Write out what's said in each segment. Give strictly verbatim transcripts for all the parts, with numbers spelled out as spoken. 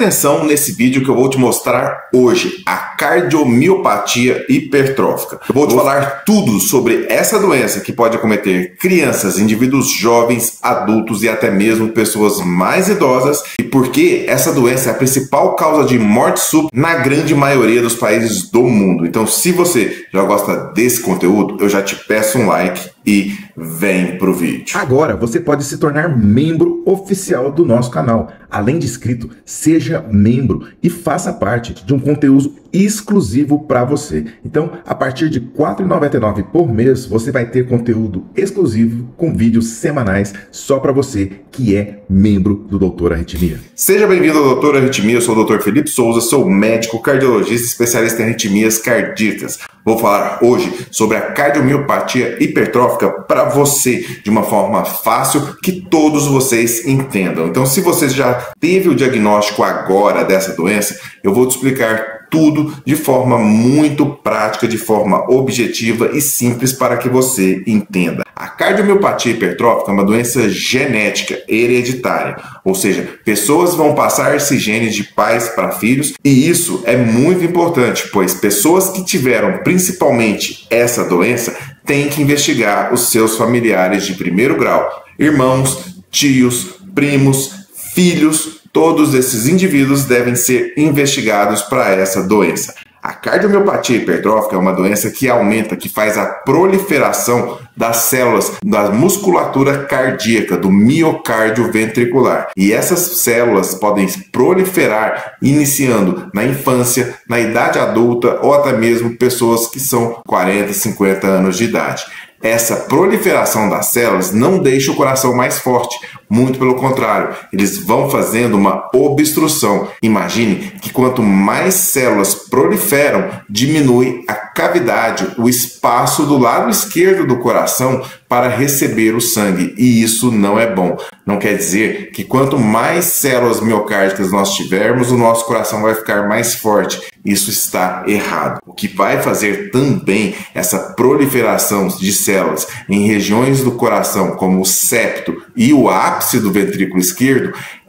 atenção nesse vídeo que eu vou te mostrar hoje, a cardiomiopatia hipertrófica. Eu vou te falar tudo sobre essa doença que pode acometer crianças, indivíduos jovens, adultos e até mesmo pessoas mais idosas, e por que essa doença é a principal causa de morte súbita na grande maioria dos países do mundo. Então, se você já gosta desse conteúdo, eu já te peço um like e vem pro vídeo. Agora você pode se tornar membro oficial do nosso canal. Além de inscrito, seja membro e faça parte de um conteúdo exclusivo para você. Então, a partir de quatro reais e noventa e nove centavos por mês, você vai ter conteúdo exclusivo com vídeos semanais só para você que é membro do Doutor Arritmia. Seja bem-vindo ao Doutor Arritmia, eu sou o doutor Felipe Souza, sou médico cardiologista especialista em arritmias cardíacas. Vou falar hoje sobre a cardiomiopatia hipertrófica para você de uma forma fácil que todos vocês entendam. Então, se você já teve o diagnóstico agora dessa doença, eu vou te explicar tudo de forma muito prática, de forma objetiva e simples para que você entenda. A cardiomiopatia hipertrófica é uma doença genética hereditária, ou seja, pessoas vão passar esses genes de pais para filhos, e isso é muito importante, pois pessoas que tiveram principalmente essa doença têm que investigar os seus familiares de primeiro grau, irmãos, tios, primos, filhos. Todos esses indivíduos devem ser investigados para essa doença. A cardiomiopatia hipertrófica é uma doença que aumenta, que faz a proliferação das células da musculatura cardíaca, do miocárdio ventricular. E essas células podem proliferar iniciando na infância, na idade adulta ou até mesmo pessoas que são quarenta, cinquenta anos de idade. Essa proliferação das células não deixa o coração mais forte, muito pelo contrário, eles vão fazendo uma obstrução. Imagine que quanto mais células proliferam, diminui a cavidade, o espaço do lado esquerdo do coração para receber o sangue, e isso não é bom. Não quer dizer que quanto mais células miocárdicas nós tivermos, o nosso coração vai ficar mais forte. Isso está errado. O que vai fazer também essa proliferação de células em regiões do coração, como o septo e o ápice do ventrículo esquerdo,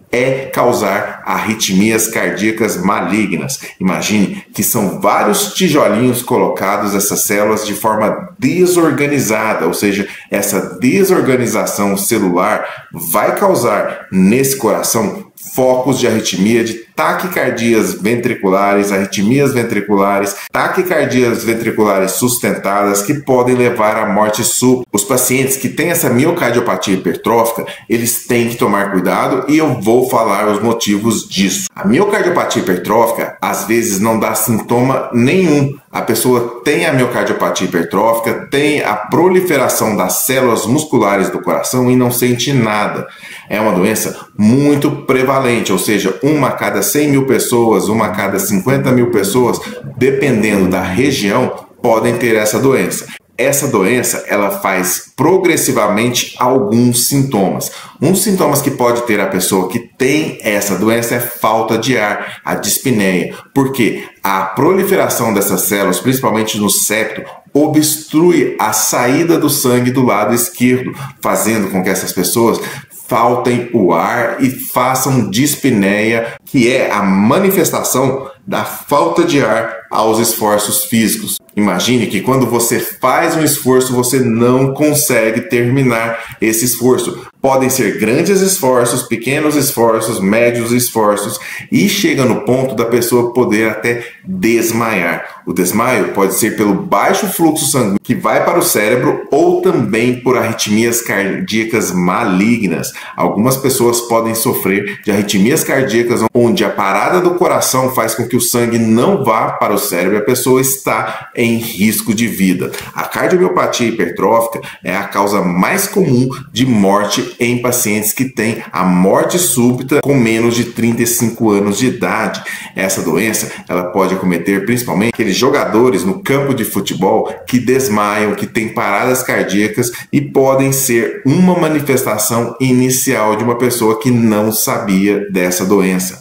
é causar arritmias cardíacas malignas. Imagine que são vários tijolinhos colocados, essas células, de forma desorganizada, ou seja, essa desorganização celular vai causar nesse coração focos de arritmia, de taquicardias ventriculares, arritmias ventriculares, taquicardias ventriculares sustentadas que podem levar à morte súbita. Os pacientes que têm essa miocardiopatia hipertrófica, eles têm que tomar cuidado, e eu vou falar os motivos disso. A miocardiopatia hipertrófica às vezes não dá sintoma nenhum. A pessoa tem a miocardiopatia hipertrófica, tem a proliferação das células musculares do coração e não sente nada. É uma doença muito prevalente, ou seja, uma a cada cem mil pessoas, uma a cada cinquenta mil pessoas, dependendo da região, podem ter essa doença. Essa doença, ela faz progressivamente alguns sintomas. Um dos sintomas que pode ter a pessoa que tem essa doença é falta de ar, a dispneia. Porque a proliferação dessas células, principalmente no septo, obstrui a saída do sangue do lado esquerdo, fazendo com que essas pessoas faltem o ar e façam dispneia, que é a manifestação da falta de ar aos esforços físicos. Imagine que quando você faz um esforço, você não consegue terminar esse esforço. Podem ser grandes esforços, pequenos esforços, médios esforços, e chega no ponto da pessoa poder até desmaiar. O desmaio pode ser pelo baixo fluxo sanguíneo que vai para o cérebro, ou também por arritmias cardíacas malignas. Algumas pessoas podem sofrer de arritmias cardíacas onde a parada do coração faz com que o sangue não vá para o cérebro e a pessoa está em risco de vida. A cardiomiopatia hipertrófica é a causa mais comum de morte em pacientes que têm a morte súbita com menos de trinta e cinco anos de idade. Essa doença, ela pode acometer principalmente aqueles jogadores no campo de futebol que desmaiam, que têm paradas cardíacas, e podem ser uma manifestação inicial de uma pessoa que não sabia dessa doença.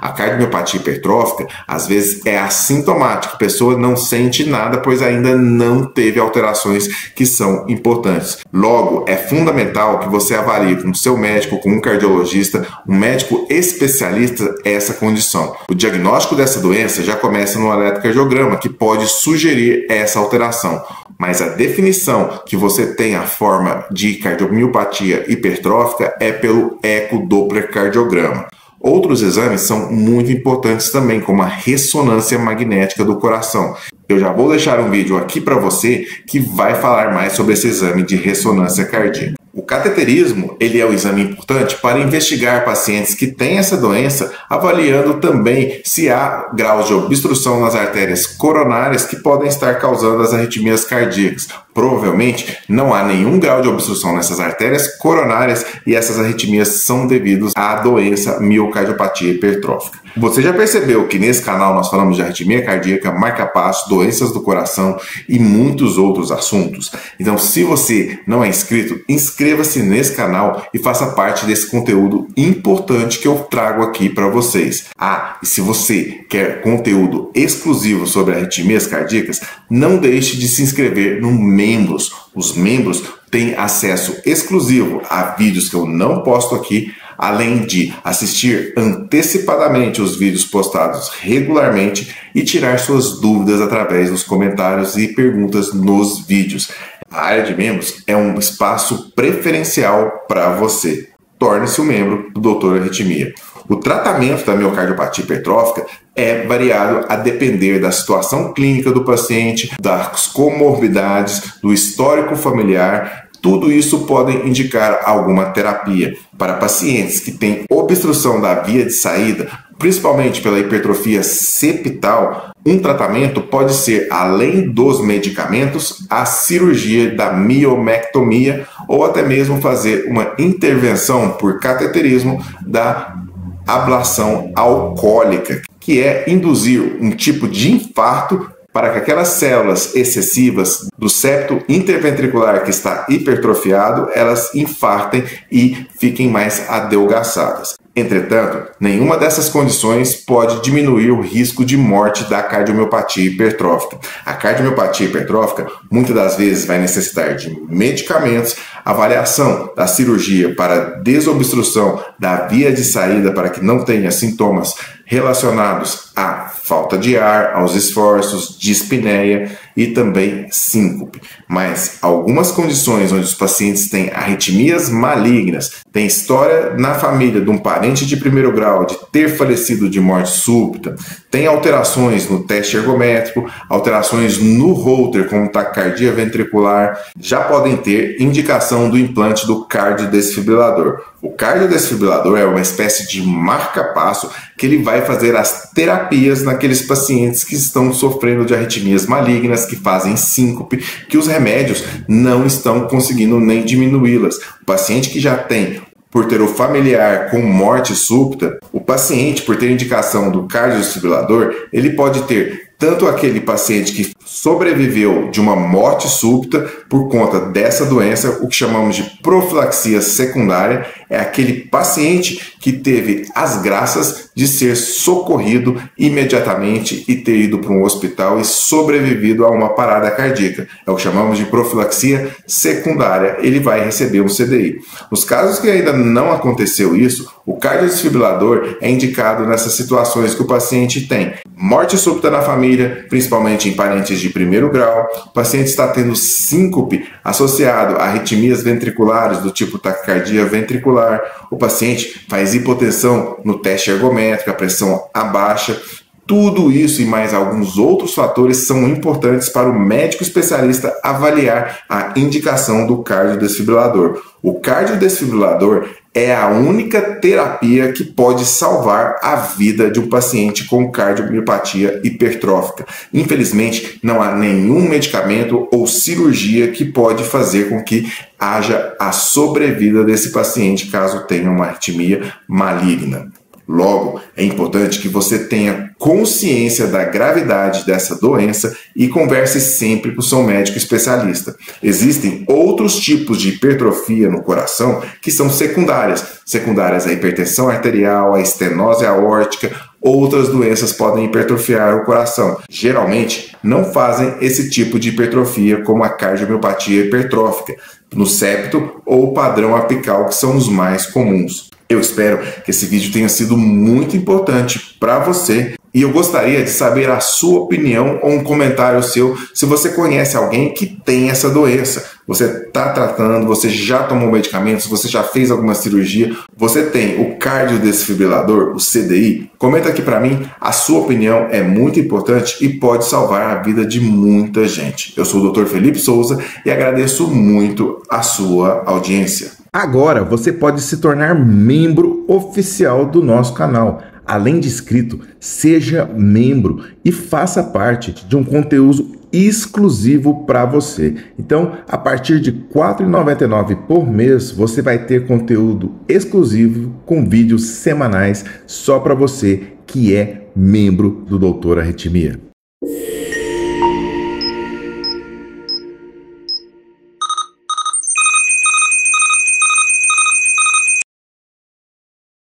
A cardiomiopatia hipertrófica, às vezes, é assintomática. A pessoa não sente nada, pois ainda não teve alterações que são importantes. Logo, é fundamental que você avalie com o seu médico, com um cardiologista, um médico especialista, essa condição. O diagnóstico dessa doença já começa no eletrocardiograma, que pode sugerir essa alteração. Mas a definição que você tem a forma de cardiomiopatia hipertrófica é pelo ecodopplercardiograma. Outros exames são muito importantes também, como a ressonância magnética do coração. Eu já vou deixar um vídeo aqui para você que vai falar mais sobre esse exame de ressonância cardíaca. O cateterismo, ele é um exame importante para investigar pacientes que têm essa doença, avaliando também se há graus de obstrução nas artérias coronárias que podem estar causando as arritmias cardíacas. Provavelmente não há nenhum grau de obstrução nessas artérias coronárias e essas arritmias são devidas à doença miocardiopatia hipertrófica. Você já percebeu que nesse canal nós falamos de arritmia cardíaca, marca-passo, doenças do coração e muitos outros assuntos? Então, se você não é inscrito, inscreva-se nesse canal e faça parte desse conteúdo importante que eu trago aqui para vocês. Ah, e se você quer conteúdo exclusivo sobre arritmias cardíacas, não deixe de se inscrever no Membros. Os membros têm acesso exclusivo a vídeos que eu não posto aqui, além de assistir antecipadamente os vídeos postados regularmente e tirar suas dúvidas através dos comentários e perguntas nos vídeos. A área de membros é um espaço preferencial para você. Torne-se um membro do doutor Arritmia. O tratamento da miocardiopatia hipertrófica é variado a depender da situação clínica do paciente, das comorbidades, do histórico familiar. Tudo isso pode indicar alguma terapia. Para pacientes que têm obstrução da via de saída, principalmente pela hipertrofia septal, um tratamento pode ser, além dos medicamentos, a cirurgia da miomectomia ou até mesmo fazer uma intervenção por cateterismo da ablação alcoólica, que é induzir um tipo de infarto para que aquelas células excessivas do septo interventricular que está hipertrofiado, elas infartem e fiquem mais adelgaçadas. Entretanto, nenhuma dessas condições pode diminuir o risco de morte da cardiomiopatia hipertrófica. A cardiomiopatia hipertrófica muitas das vezes vai necessitar de medicamentos, avaliação da cirurgia para desobstrução da via de saída para que não tenha sintomas relacionados à falta de ar, aos esforços, dispneia e também síncope. Mas algumas condições onde os pacientes têm arritmias malignas, tem história na família de um parente de primeiro grau de ter falecido de morte súbita, tem alterações no teste ergométrico, alterações no Holter como taquicardia ventricular, já podem ter indicação do implante do cardiodesfibrilador. O cardiodesfibrilador é uma espécie de marca-passo que ele vai fazer as terapias naqueles pacientes que estão sofrendo de arritmias malignas, que fazem síncope, que os remédios não estão conseguindo nem diminuí-las. O paciente que já tem, por ter o familiar com morte súbita, o paciente, por ter indicação do cardiodesfibrilador, ele pode ter tanto aquele paciente que sobreviveu de uma morte súbita por conta dessa doença, o que chamamos de profilaxia secundária, é aquele paciente que teve as graças de ser socorrido imediatamente e ter ido para um hospital e sobrevivido a uma parada cardíaca. É o que chamamos de profilaxia secundária. Ele vai receber um C D I. Nos casos que ainda não aconteceu isso, o cardiodesfibrilador é indicado nessas situações que o paciente tem morte súbita na família, principalmente em parentes de primeiro grau, o paciente está tendo síncope associado a arritmias ventriculares do tipo taquicardia ventricular, o paciente faz hipotensão no teste ergométrico, a pressão abaixa. Tudo isso e mais alguns outros fatores são importantes para o médico especialista avaliar a indicação do cardiodesfibrilador. O cardiodesfibrilador é a única terapia que pode salvar a vida de um paciente com cardiomiopatia hipertrófica. Infelizmente, não há nenhum medicamento ou cirurgia que pode fazer com que haja a sobrevida desse paciente caso tenha uma arritmia maligna. Logo, é importante que você tenha consciência da gravidade dessa doença e converse sempre com o seu médico especialista. Existem outros tipos de hipertrofia no coração que são secundárias. Secundárias à hipertensão arterial, à estenose aórtica outras doenças podem hipertrofiar o coração. Geralmente, não fazem esse tipo de hipertrofia como a cardiomiopatia hipertrófica, no septo ou padrão apical, que são os mais comuns. Eu espero que esse vídeo tenha sido muito importante para você e eu gostaria de saber a sua opinião ou um comentário seu se você conhece alguém que tem essa doença. Você está tratando, você já tomou medicamentos, você já fez alguma cirurgia, você tem o cardiodesfibrilador, o C D I? Comenta aqui para mim, a sua opinião é muito importante e pode salvar a vida de muita gente. Eu sou o doutor Felipe Souza e agradeço muito a sua audiência. Agora você pode se tornar membro oficial do nosso canal. Além de inscrito, seja membro e faça parte de um conteúdo exclusivo para você. Então, a partir de quatro reais e noventa e nove centavos por mês, você vai ter conteúdo exclusivo com vídeos semanais só para você que é membro do Doutor Arritmia.